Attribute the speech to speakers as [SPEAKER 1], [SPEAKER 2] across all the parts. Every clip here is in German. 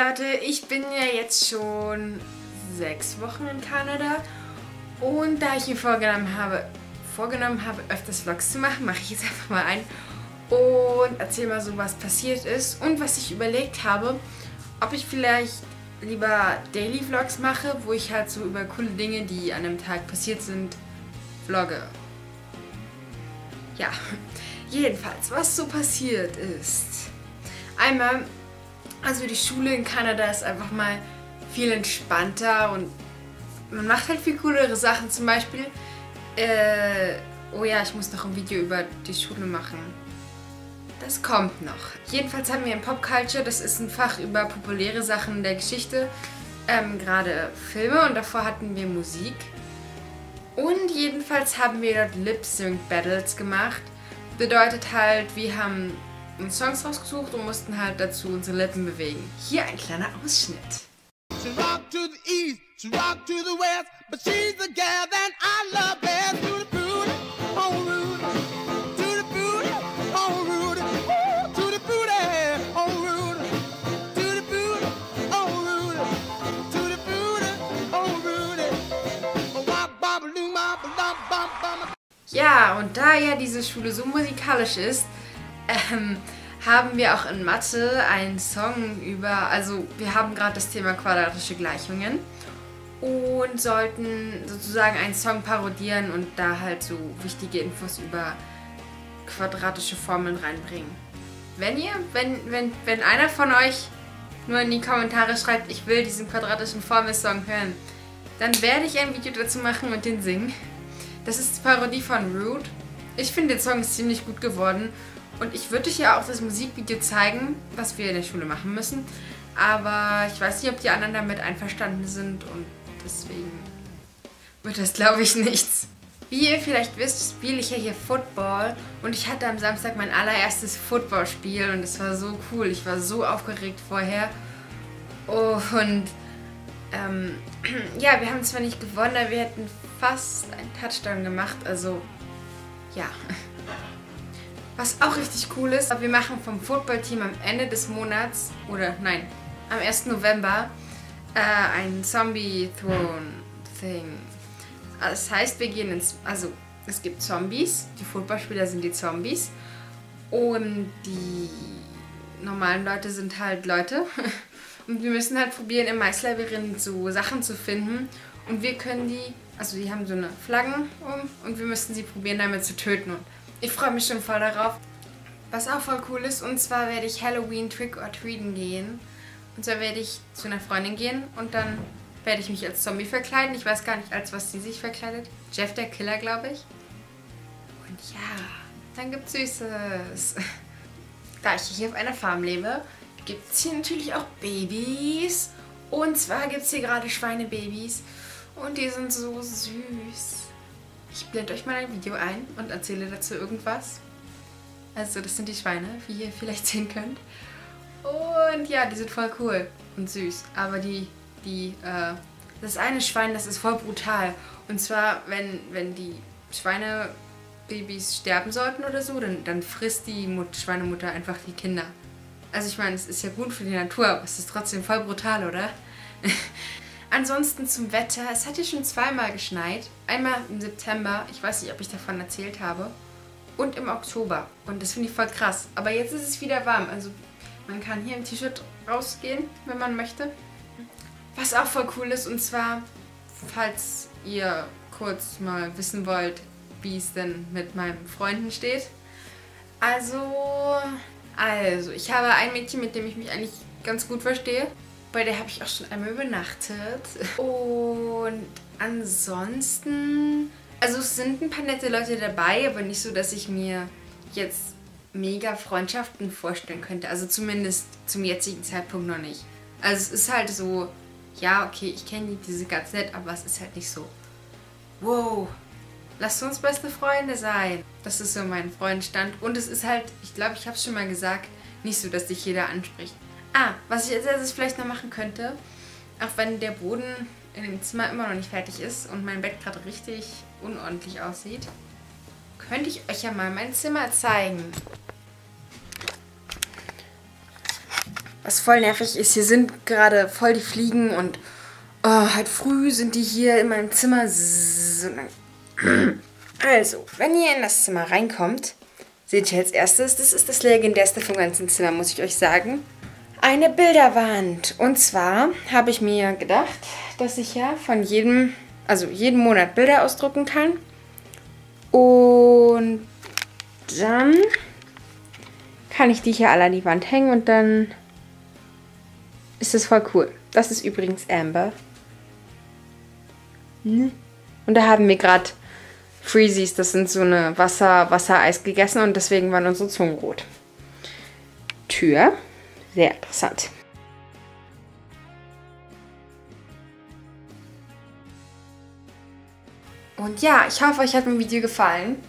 [SPEAKER 1] Leute, ich bin ja jetzt schon 6 Wochen in Kanada und da ich mir vorgenommen habe, öfters Vlogs zu machen, mache ich jetzt einfach mal ein und erzähle mal so, was passiert ist und was ich überlegt habe, ob ich vielleicht lieber Daily Vlogs mache, wo ich halt so über coole Dinge, die an einem Tag passiert sind, vlogge. Ja, jedenfalls, was so passiert ist. Einmal, also die Schule in Kanada ist einfach mal viel entspannter und man macht halt viel coolere Sachen. Zum Beispiel, oh ja, ich muss noch ein Video über die Schule machen. Das kommt noch. Jedenfalls haben wir in Pop Culture, das ist ein Fach über populäre Sachen der Geschichte, gerade Filme und davor hatten wir Musik. Und jedenfalls haben wir dort Lip-Sync-Battles gemacht. Bedeutet halt, wir haben uns Songs rausgesucht und mussten halt dazu unsere Lippen bewegen. Hier ein kleiner Ausschnitt. She rock to the east, she rock to the west, but she's the girl that I love best. To the booty, oh Rudy, to the booty, oh Rudy, to the booty, oh Rudy, to the booty, oh Rudy, to the booty, oh Rudy. Ja, und da ja diese Schule so musikalisch ist, haben wir auch in Mathe einen Song über, also wir haben gerade das Thema quadratische Gleichungen und sollten sozusagen einen Song parodieren und da halt so wichtige Infos über quadratische Formeln reinbringen. Wenn einer von euch nur in die Kommentare schreibt, ich will diesen quadratischen Formelsong hören, dann werde ich ein Video dazu machen und den singen. Das ist die Parodie von Rude. Ich finde, der Song ist ziemlich gut geworden. Und ich würde euch ja auch das Musikvideo zeigen, was wir in der Schule machen müssen. Aber ich weiß nicht, ob die anderen damit einverstanden sind und deswegen wird das, glaube ich, nichts. Wie ihr vielleicht wisst, spiele ich ja hier Football und ich hatte am Samstag mein allererstes Footballspiel und es war so cool. Ich war so aufgeregt vorher. Und ja, wir haben zwar nicht gewonnen, aber wir hätten fast einen Touchdown gemacht. Also, ja. Was auch richtig cool ist, wir machen vom Footballteam am Ende des Monats, oder nein, am 1. November, ein Zombie-Throne-Thing. Das heißt, wir gehen also es gibt Zombies, die Footballspieler sind die Zombies und die normalen Leute sind halt Leute. Und wir müssen halt probieren, im Maislabyrinth so Sachen zu finden und wir können die, also die haben so eine Flaggen und wir müssen sie probieren, damit zu töten. Und ich freue mich schon voll darauf. Was auch voll cool ist, und zwar werde ich Halloween Trick-or-Treaten gehen. Und zwar werde ich zu einer Freundin gehen und dann werde ich mich als Zombie verkleiden. Ich weiß gar nicht, als was sie sich verkleidet. Jeff der Killer, glaube ich. Und ja, dann gibt's Süßes. Da ich hier auf einer Farm lebe, gibt es hier natürlich auch Babys. Und zwar gibt es hier gerade Schweinebabys. Und die sind so süß. Ich blende euch mal ein Video ein und erzähle dazu irgendwas. Also das sind die Schweine, wie ihr vielleicht sehen könnt. Und ja, die sind voll cool und süß. Aber das eine Schwein, das ist voll brutal. Und zwar, wenn die Schweinebabys sterben sollten oder so, dann frisst die Schweinemutter einfach die Kinder. Also ich meine, es ist ja gut für die Natur, aber es ist trotzdem voll brutal, oder? Ansonsten zum Wetter. Es hat hier schon zweimal geschneit. Einmal im September, ich weiß nicht, ob ich davon erzählt habe, und im Oktober. Und das finde ich voll krass. Aber jetzt ist es wieder warm. Also man kann hier im T-Shirt rausgehen, wenn man möchte. Was auch voll cool ist, und zwar, falls ihr kurz mal wissen wollt, wie es denn mit meinen Freunden steht. Also, ich habe ein Mädchen, mit dem ich mich eigentlich ganz gut verstehe. Bei der habe ich auch schon einmal übernachtet. Und ansonsten, also es sind ein paar nette Leute dabei, aber nicht so, dass ich mir jetzt mega Freundschaften vorstellen könnte. Also zumindest zum jetzigen Zeitpunkt noch nicht. Also es ist halt so, ja, okay, ich kenne die sind ganz nett, aber es ist halt nicht so, wow, lasst uns beste Freunde sein. Das ist so mein Freundstand. Und es ist halt, ich glaube, ich habe es schon mal gesagt, nicht so, dass dich jeder anspricht. Was ich als erstes vielleicht noch machen könnte, auch wenn der Boden in dem Zimmer immer noch nicht fertig ist und mein Bett gerade richtig unordentlich aussieht, könnte ich euch ja mal mein Zimmer zeigen. was voll nervig ist, hier sind gerade voll die Fliegen und halt früh sind die hier in meinem Zimmer. Also, wenn ihr in das Zimmer reinkommt, seht ihr als erstes, das ist das legendärste vom ganzen Zimmer, muss ich euch sagen, eine Bilderwand. Und zwar habe ich mir gedacht, dass ich ja von jeden Monat Bilder ausdrucken kann. Und dann kann ich die hier alle an die Wand hängen und dann ist das voll cool. Das ist übrigens Amber. Und da haben wir gerade Freezies, das sind so eine Wassereis gegessen und deswegen waren unsere Zungen rot. Tür, sehr interessant. Und ja, ich hoffe, euch hat mein Video gefallen.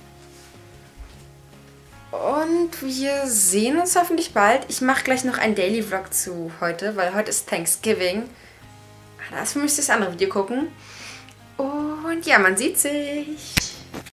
[SPEAKER 1] Und wir sehen uns hoffentlich bald. Ich mache gleich noch einen Daily Vlog zu heute, weil heute ist Thanksgiving. Dafür müsst ihr das andere Video gucken. Und ja, man sieht sich.